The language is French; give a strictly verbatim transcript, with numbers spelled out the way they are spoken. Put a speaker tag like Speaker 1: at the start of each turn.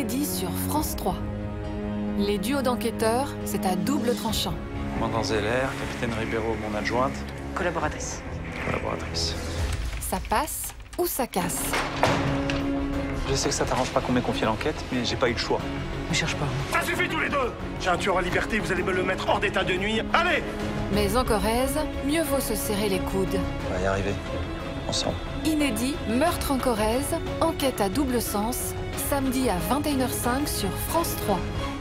Speaker 1: inédit sur France trois. Les duos d'enquêteurs, c'est à double tranchant.
Speaker 2: Commandant Zeller, capitaine Ribeiro, mon adjointe.
Speaker 3: Collaboratrice.
Speaker 2: Collaboratrice.
Speaker 1: Ça passe ou ça casse.
Speaker 2: Je sais que ça t'arrange pas qu'on m'ait confié l'enquête, mais j'ai pas eu le choix.
Speaker 3: Me cherche pas.
Speaker 4: Ça suffit tous les deux! J'ai un tueur en liberté, vous allez me le mettre hors d'état de nuit. Allez!
Speaker 1: Mais en Corrèze, mieux vaut se serrer les coudes.
Speaker 2: On va y arriver. Ensemble.
Speaker 1: Inédit, meurtre en Corrèze, enquête à double sens, samedi à vingt et une heures cinq sur France trois.